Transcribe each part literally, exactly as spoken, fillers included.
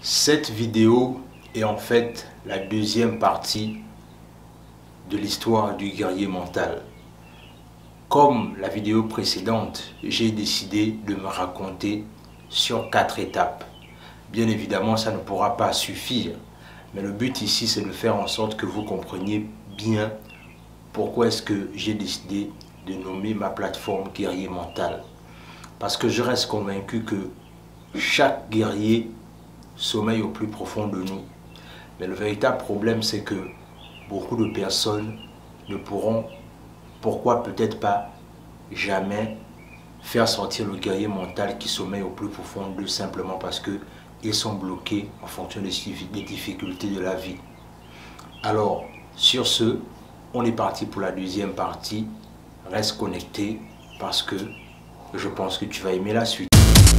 Cette vidéo est en fait la deuxième partie de l'histoire du guerrier mental. Comme la vidéo précédente, j'ai décidé de me raconter sur quatre étapes. Bien évidemment, ça ne pourra pas suffire, mais le but ici, c'est de faire en sorte que vous compreniez bien pourquoi est-ce que j'ai décidé de nommer ma plateforme Guerrier Mental. Parce que je reste convaincu que chaque guerrier sommeille au plus profond de nous. Mais le véritable problème, c'est que beaucoup de personnes ne pourront, pourquoi peut-être pas, jamais faire sortir le guerrier mental qui sommeille au plus profond d'eux, simplement parce qu'ils sont bloqués en fonction des difficultés de la vie. Alors, sur ce, on est parti pour la deuxième partie. Reste connecté parce que je pense que tu vas aimer la suite.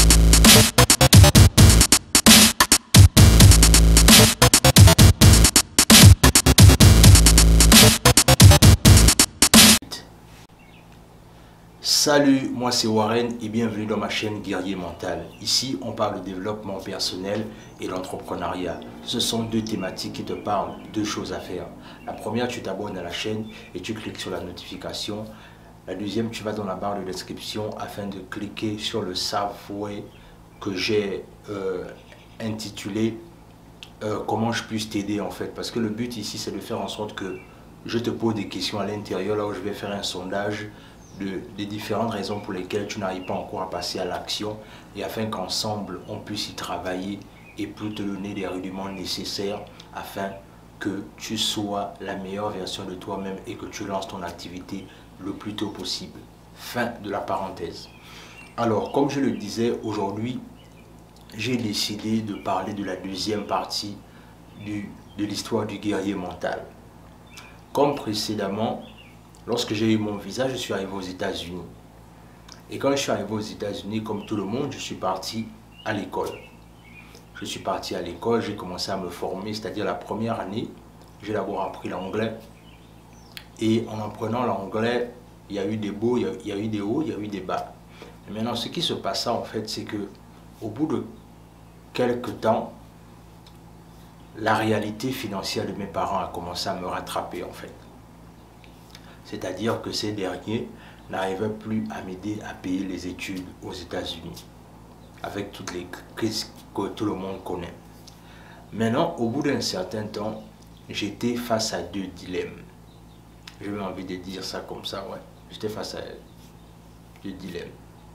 Salut, moi c'est Warren et bienvenue dans ma chaîne Guerrier Mental. Ici, on parle de développement personnel et d'entrepreneuriat. Ce sont deux thématiques qui te parlent, deux choses à faire. La première, tu t'abonnes à la chaîne et tu cliques sur la notification. La deuxième, tu vas dans la barre de description afin de cliquer sur le software que j'ai euh, intitulé euh, Comment je puisse t'aider en fait. Parce que le but ici, c'est de faire en sorte que je te pose des questions à l'intérieur, là où je vais faire un sondage De, des différentes raisons pour lesquelles tu n'arrives pas encore à passer à l'action et afin qu'ensemble on puisse y travailler et pour te donner les rudiments nécessaires afin que tu sois la meilleure version de toi-même et que tu lances ton activité le plus tôt possible. Fin de la parenthèse. Alors, comme je le disais, aujourd'hui, j'ai décidé de parler de la deuxième partie du, de l'histoire du guerrier mental. Comme précédemment, lorsque j'ai eu mon visa, je suis arrivé aux États-Unis. Et quand je suis arrivé aux États-Unis, comme tout le monde, je suis parti à l'école. Je suis parti à l'école, j'ai commencé à me former, c'est-à-dire la première année, j'ai d'abord appris l'anglais. Et en apprenant l'anglais, il y a eu des beaux, il y a, il y a eu des hauts, il y a eu des bas. Et maintenant, ce qui se passa en fait, c'est que au bout de quelques temps, la réalité financière de mes parents a commencé à me rattraper en fait. C'est-à-dire que ces derniers n'arrivaient plus à m'aider à payer les études aux États-Unis, avec toutes les crises que tout le monde connaît. Maintenant, au bout d'un certain temps, j'étais face à deux dilemmes. J'ai eu envie de dire ça comme ça, ouais. J'étais face à deux dilemmes.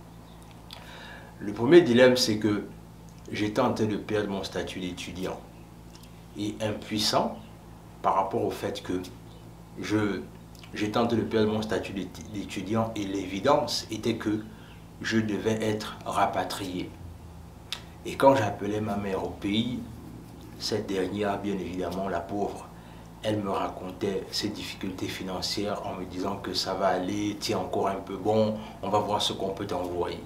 Le premier dilemme, c'est que j'étais en train de perdre mon statut d'étudiant. Et impuissant par rapport au fait que je... J'ai tenté de perdre mon statut d'étudiant et l'évidence était que je devais être rapatrié. Et quand j'appelais ma mère au pays, cette dernière, bien évidemment, la pauvre, elle me racontait ses difficultés financières en me disant que ça va aller, tiens encore un peu bon, on va voir ce qu'on peut t'envoyer.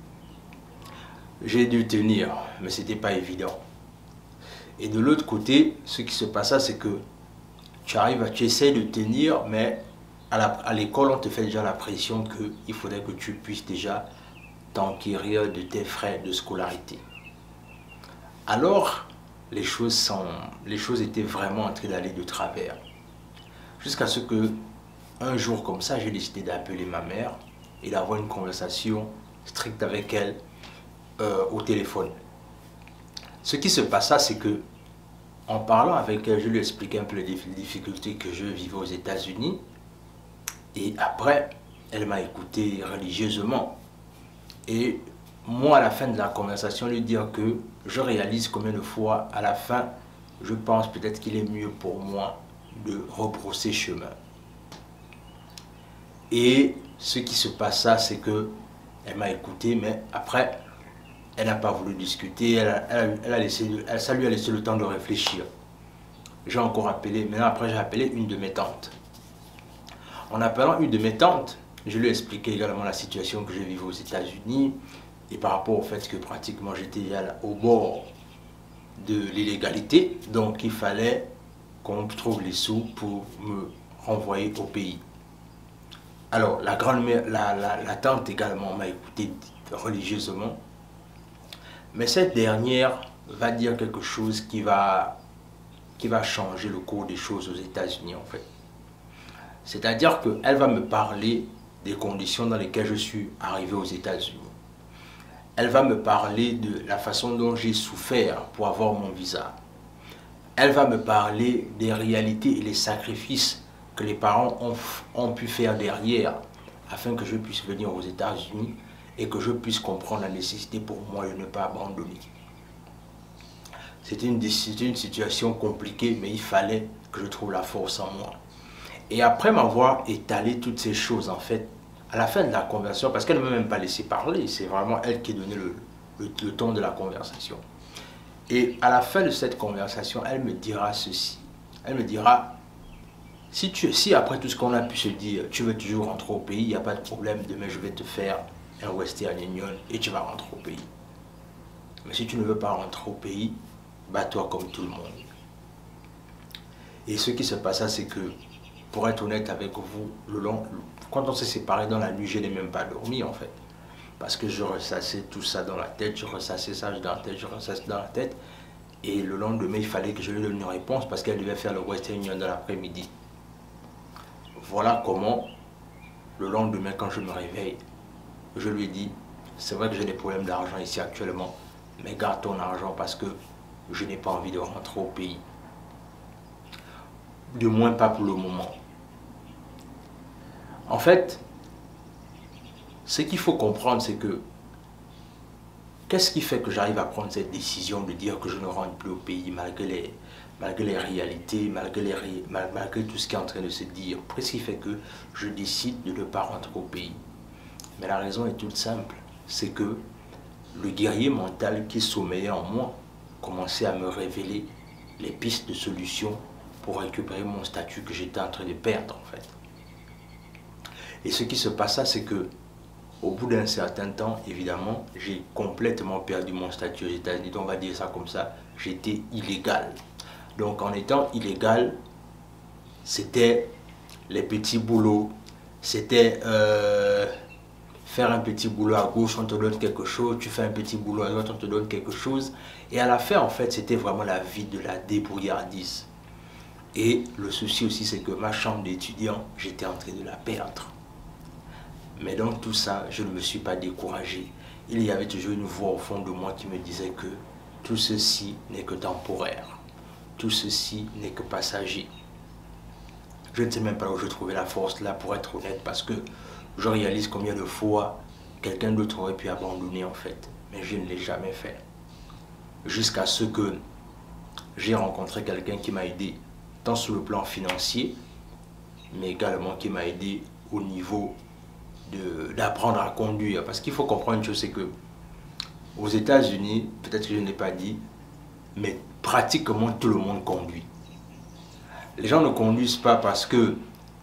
J'ai dû tenir, mais ce n'était pas évident. Et de l'autre côté, ce qui se passa, c'est que tu arrives, à, tu essaies de tenir, mais à l'école, on te fait déjà la pression qu'il faudrait que tu puisses déjà t'enquérir de tes frais de scolarité. Alors, les choses, sont, les choses étaient vraiment en train d'aller de travers. Jusqu'à ce que, un jour comme ça, j'ai décidé d'appeler ma mère et d'avoir une conversation stricte avec elle euh, au téléphone. Ce qui se passa, c'est que, en parlant avec elle, je lui expliquais un peu les difficultés que je vivais aux États-Unis. Et après, elle m'a écouté religieusement. Et moi, à la fin de la conversation, lui dire que je réalise combien de fois, à la fin, je pense peut-être qu'il est mieux pour moi de rebrousser chemin. Et ce qui se passa, c'est que elle m'a écouté, mais après, elle n'a pas voulu discuter. Elle a, elle a, elle a laissé, elle, ça lui a laissé le temps de réfléchir. J'ai encore appelé, maintenant après j'ai appelé une de mes tantes. En appelant une de mes tantes, je lui ai expliqué également la situation que je vivais aux États-Unis et par rapport au fait que pratiquement j'étais au bord de l'illégalité, donc il fallait qu'on trouve les sous pour me renvoyer au pays. Alors la grand-mère, la, la, la tante également m'a écouté religieusement, mais cette dernière va dire quelque chose qui va, qui va changer le cours des choses aux États-Unis en fait. C'est-à-dire qu'elle va me parler des conditions dans lesquelles je suis arrivé aux États-Unis. Elle va me parler de la façon dont j'ai souffert pour avoir mon visa. Elle va me parler des réalités et les sacrifices que les parents ont, ont pu faire derrière afin que je puisse venir aux États-Unis et que je puisse comprendre la nécessité pour moi de ne pas abandonner. C'était une, une situation compliquée, mais il fallait que je trouve la force en moi. Et après m'avoir étalé toutes ces choses, en fait, à la fin de la conversation, parce qu'elle ne m'a même pas laissé parler, c'est vraiment elle qui donnait le, le, le ton de la conversation. Et à la fin de cette conversation, elle me dira ceci. Elle me dira, si, tu, si après tout ce qu'on a pu se dire, tu veux toujours rentrer au pays, il n'y a pas de problème, demain je vais te faire un Western Union et tu vas rentrer au pays. Mais si tu ne veux pas rentrer au pays, bats-toi comme tout le monde. Et ce qui se passa, c'est que, pour être honnête avec vous, le long, quand on s'est séparés dans la nuit, je n'ai même pas dormi en fait. Parce que je ressassais tout ça dans la tête, je ressassais ça dans la tête, je ressassais dans la tête. Et le lendemain, il fallait que je lui donne une réponse parce qu'elle devait faire le Western Union de l'après-midi. Voilà comment, le lendemain, quand je me réveille, je lui dis, c'est vrai que j'ai des problèmes d'argent ici actuellement, mais garde ton argent parce que je n'ai pas envie de rentrer au pays. Du moins pas pour le moment. En fait, ce qu'il faut comprendre, c'est que qu'est-ce qui fait que j'arrive à prendre cette décision de dire que je ne rentre plus au pays malgré les, malgré les réalités, malgré, les, malgré tout ce qui est en train de se dire? Qu'est-ce qui fait que je décide de ne pas rentrer au pays? Mais la raison est toute simple, c'est que le guerrier mental qui sommeillait en moi commençait à me révéler les pistes de solutions pour récupérer mon statut que j'étais en train de perdre en fait. Et ce qui se passa, c'est que au bout d'un certain temps, évidemment, j'ai complètement perdu mon statut aux États-Unis. On va dire ça comme ça, j'étais illégal. Donc en étant illégal, c'était les petits boulots, c'était euh, faire un petit boulot à gauche, on te donne quelque chose, tu fais un petit boulot à droite, on te donne quelque chose. Et à la fin, en fait, c'était vraiment la vie de la débrouillardise. Et le souci aussi, c'est que ma chambre d'étudiant, j'étais en train de la perdre. Mais dans tout ça, je ne me suis pas découragé. Il y avait toujours une voix au fond de moi qui me disait que tout ceci n'est que temporaire. Tout ceci n'est que passager. Je ne sais même pas où je trouvais la force là, pour être honnête, parce que je réalise combien de fois quelqu'un d'autre aurait pu abandonner en fait. Mais je ne l'ai jamais fait. Jusqu'à ce que j'ai rencontré quelqu'un qui m'a aidé, tant sur le plan financier, mais également qui m'a aidé au niveau d'apprendre à conduire. Parce qu'il faut comprendre une chose, c'est que aux États-Unis, peut-être que je ne l'ai pas dit, mais pratiquement tout le monde conduit. Les gens ne conduisent pas parce que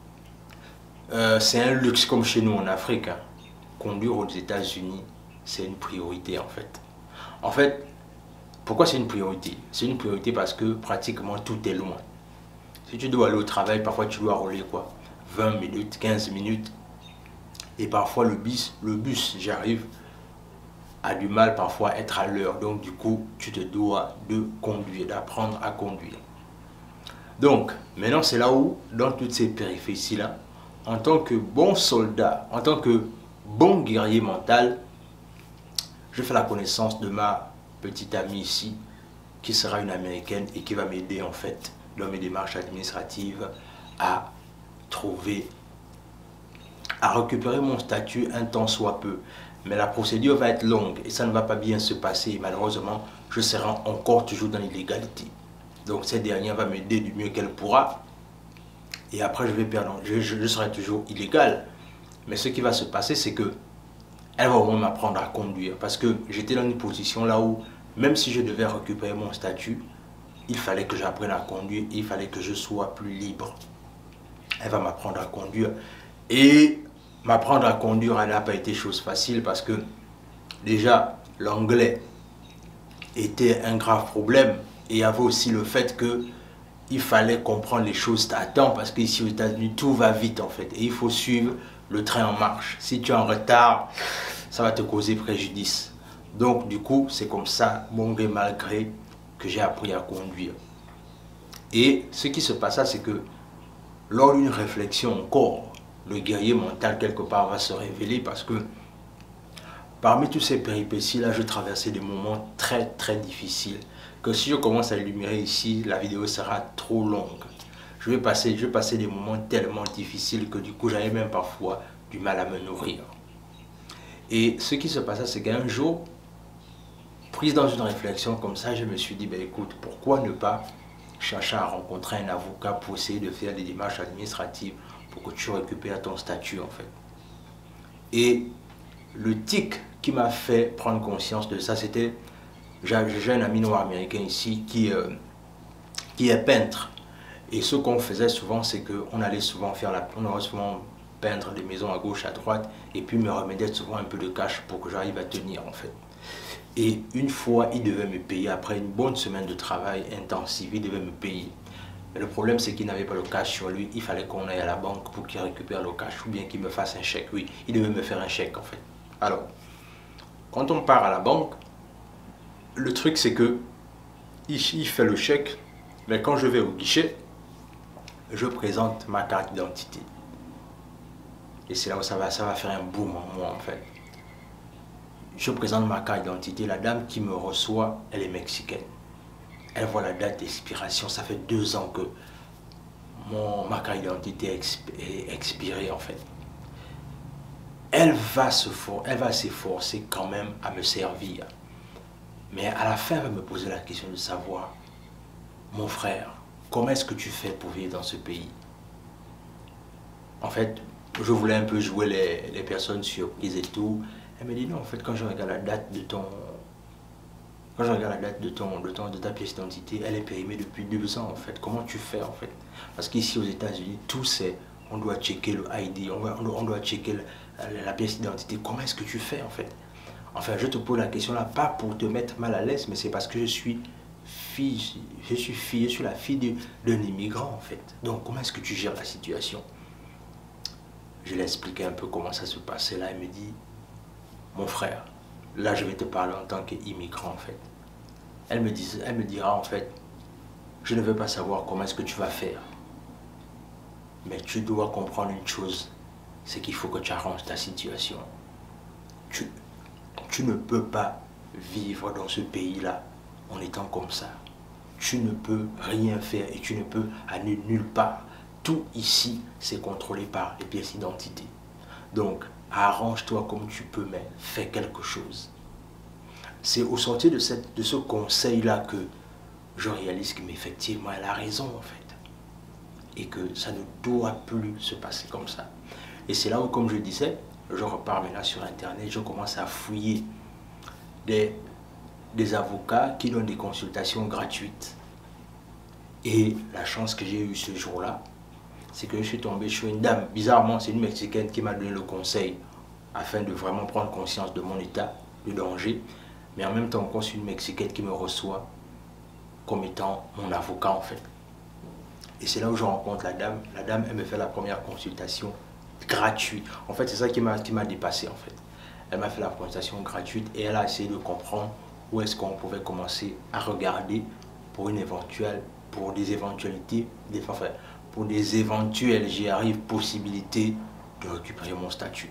euh, c'est un luxe comme chez nous en Afrique. Hein. Conduire aux États-Unis, c'est une priorité en fait. En fait, pourquoi c'est une priorité? C'est une priorité parce que pratiquement tout est loin. Si tu dois aller au travail, parfois tu dois rouler quoi, vingt minutes, quinze minutes. Et parfois le bus, le bus, j'arrive, a du mal parfois à être à l'heure. Donc du coup, tu te dois de conduire, d'apprendre à conduire. Donc, maintenant c'est là où, dans toutes ces péripéties-là, en tant que bon soldat, en tant que bon guerrier mental, je fais la connaissance de ma petite amie ici, qui sera une américaine et qui va m'aider en fait dans mes démarches administratives à trouver, à récupérer mon statut un temps soit peu. Mais la procédure va être longue et ça ne va pas bien se passer. Malheureusement, je serai encore toujours dans l'illégalité. Donc cette dernière va m'aider du mieux qu'elle pourra. Et après, je vais perdre, je, je, je serai toujours illégal. Mais ce qui va se passer, c'est que elle va au moins m'apprendre à conduire. Parce que j'étais dans une position là où, même si je devais récupérer mon statut, il fallait que j'apprenne à conduire, il fallait que je sois plus libre. Elle va m'apprendre à conduire. Et m'apprendre à conduire, elle n'a pas été chose facile parce que déjà, l'anglais était un grave problème. Et il y avait aussi le fait que il fallait comprendre les choses à temps parce qu'ici aux États-Unis, tout va vite en fait. Et il faut suivre le train en marche. Si tu es en retard, ça va te causer préjudice. Donc du coup, c'est comme ça, bon gré mal gré, que j'ai appris à conduire. Et ce qui se passa, c'est que lors d'une réflexion encore, le guerrier mental quelque part va se révéler parce que parmi toutes ces péripéties-là, je traversais des moments très très difficiles que si je commence à énumérer ici, la vidéo sera trop longue. Je vais passer, je vais passer des moments tellement difficiles que du coup, j'avais même parfois du mal à me nourrir. Et ce qui se passa, c'est qu'un jour, prise dans une réflexion comme ça, je me suis dit, ben écoute, pourquoi ne pas chercher à rencontrer un avocat pour essayer de faire des démarches administratives pour que tu récupères ton statut en fait. Et le tic qui m'a fait prendre conscience de ça, c'était, j'ai un ami noir américain ici qui, euh, qui est peintre. Et ce qu'on faisait souvent, c'est qu'on allait souvent faire la, on allait souvent peindre des maisons à gauche, à droite, et puis me remettre souvent un peu de cash pour que j'arrive à tenir en fait. Et une fois, il devait me payer, après une bonne semaine de travail intensif, il devait me payer. Mais le problème, c'est qu'il n'avait pas le cash sur lui, il fallait qu'on aille à la banque pour qu'il récupère le cash, ou bien qu'il me fasse un chèque. Oui, il devait me faire un chèque en fait. Alors, quand on part à la banque, le truc c'est que il, il fait le chèque, mais quand je vais au guichet, je présente ma carte d'identité. Et c'est là où ça va, ça va faire un boom en moi en fait. Je présente ma carte d'identité, la dame qui me reçoit, elle est mexicaine. Elle voit la date d'expiration, ça fait deux ans que mon, ma carte d'identité est expirée en fait. Elle va se for, elle va s'efforcer quand même à me servir. Mais à la fin, elle va me poser la question de savoir, mon frère, comment est-ce que tu fais pour vivre dans ce pays? En fait, je voulais un peu jouer les, les personnes surprises et tout. Elle me dit non, en fait, quand je regarde la date de ton, quand je regarde la date de ton, de ton, de ta pièce d'identité, elle est périmée depuis deux ans en fait. Comment tu fais en fait? Parce qu'ici aux États-Unis, tout c'est, on doit checker le I D, on doit, on doit checker la, la pièce d'identité. Comment est-ce que tu fais en fait? Enfin, je te pose la question là, pas pour te mettre mal à l'aise, mais c'est parce que je suis fille, je suis fille, je suis la fille d'un immigrant en fait. Donc, comment est-ce que tu gères la situation? Je lui ai expliqué un peu comment ça se passait là. Elle me dit, mon frère, là je vais te parler en tant qu'immigrant en fait. Elle me, dit, elle me dira en fait, je ne veux pas savoir comment est-ce que tu vas faire. Mais tu dois comprendre une chose, c'est qu'il faut que tu arranges ta situation. Tu, tu ne peux pas vivre dans ce pays-là en étant comme ça. Tu ne peux rien faire et tu ne peux aller nulle part. Tout ici, c'est contrôlé par les pièces d'identité. Donc, arrange-toi comme tu peux, mais fais quelque chose. C'est au sortir de, cette, de ce conseil-là que je réalise qu'effectivement, elle a raison, en fait. Et que ça ne doit plus se passer comme ça. Et c'est là où, comme je disais, je repars maintenant sur Internet, je commence à fouiller des, des avocats qui donnent des consultations gratuites. Et la chance que j'ai eue ce jour-là, c'est que je suis tombé sur une dame. Bizarrement, c'est une Mexicaine qui m'a donné le conseil afin de vraiment prendre conscience de mon état de danger. Mais en même temps, encore, c'est une Mexicaine qui me reçoit comme étant mon avocat en fait. Et c'est là où je rencontre la dame. La dame, elle me fait la première consultation gratuite. En fait, c'est ça qui m'a qui m'a dépassé en fait. Elle m'a fait la consultation gratuite et elle a essayé de comprendre où est-ce qu'on pouvait commencer à regarder pour une éventuelle, pour des éventualités, des, enfin, pour des éventuelles, j'y arrive, possibilités de récupérer mon statut.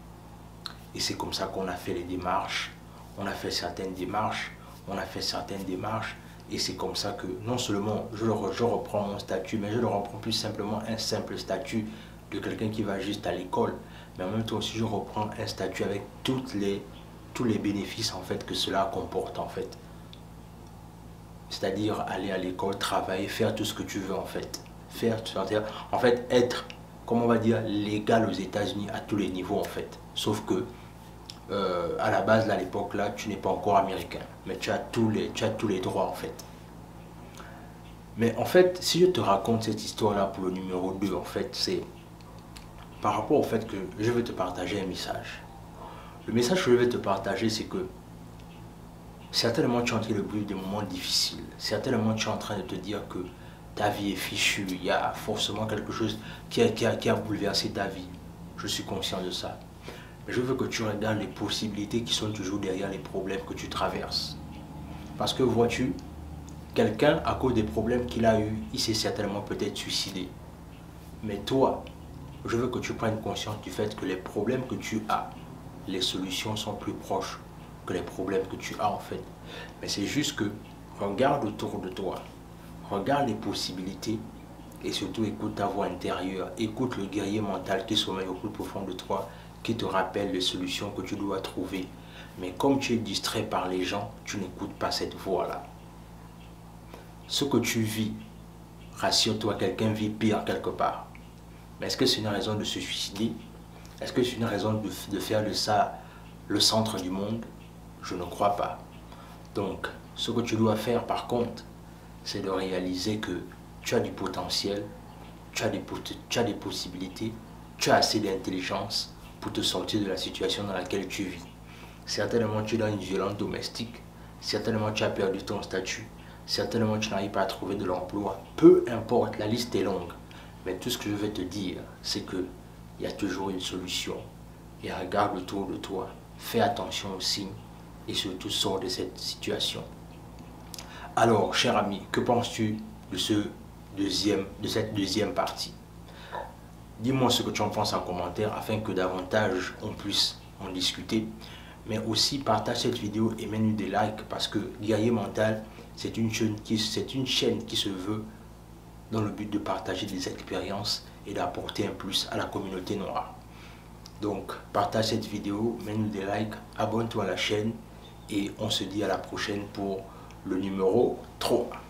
Et c'est comme ça qu'on a fait les démarches, on a fait certaines démarches, on a fait certaines démarches, et c'est comme ça que non seulement je, je reprends mon statut, mais je ne reprends plus simplement un simple statut de quelqu'un qui va juste à l'école, mais en même temps aussi je reprends un statut avec toutes les, tous les bénéfices en fait que cela comporte en fait. C'est-à-dire aller à l'école, travailler, faire tout ce que tu veux en fait. Faire, en fait, être, comme on va dire, légal aux États-Unis à tous les niveaux en fait. Sauf que, euh, à la base, là, à l'époque là, tu n'es pas encore américain, mais tu as tous les, tu as tous les droits en fait. Mais en fait, si je te raconte cette histoire-là pour le numéro deux, en fait, c'est par rapport au fait que je veux te partager un message. Le message que je vais te partager, c'est que certainement tu es en train de vivre des moments difficiles. Certainement tu es en train de te dire que ta vie est fichue. Il y a forcément quelque chose qui a, qui a, qui a bouleversé ta vie. Je suis conscient de ça. Mais je veux que tu regardes les possibilités qui sont toujours derrière les problèmes que tu traverses. Parce que vois-tu, quelqu'un, à cause des problèmes qu'il a eus, il s'est certainement peut-être suicidé. Mais toi, je veux que tu prennes conscience du fait que les problèmes que tu as, les solutions sont plus proches que les problèmes que tu as en fait. Mais c'est juste que regarde autour de toi, regarde les possibilités et surtout écoute ta voix intérieure, écoute le guerrier mental qui sommeille au plus profond de toi, qui te rappelle les solutions que tu dois trouver. Mais comme tu es distrait par les gens, tu n'écoutes pas cette voix-là. Ce que tu vis, rassure-toi, quelqu'un vit pire quelque part. Mais est-ce que c'est une raison de se suicider? Est-ce que c'est une raison de, de faire de ça le centre du monde? Je ne crois pas. Donc, ce que tu dois faire par contre, c'est de réaliser que tu as du potentiel, tu as des, tu as des possibilités, tu as assez d'intelligence pour te sortir de la situation dans laquelle tu vis. Certainement, tu es dans une violence domestique, certainement, tu as perdu ton statut, certainement, tu n'arrives pas à trouver de l'emploi. Peu importe, la liste est longue. Mais tout ce que je vais te dire, c'est qu'il y a toujours une solution. Et regarde autour de toi, fais attention aux signes et surtout sors de cette situation. Alors, cher ami, que penses-tu de, ce deuxième, de cette deuxième partie? Dis-moi ce que tu en penses en commentaire afin que davantage on puisse en discuter. Mais aussi partage cette vidéo et mets-nous des likes parce que Guerrier Mental, c'est une chaîne qui, c'est une chaîne qui se veut dans le but de partager des expériences et d'apporter un plus à la communauté noire. Donc, partage cette vidéo, mets-nous des likes, abonne-toi à la chaîne et on se dit à la prochaine pour le numéro trois.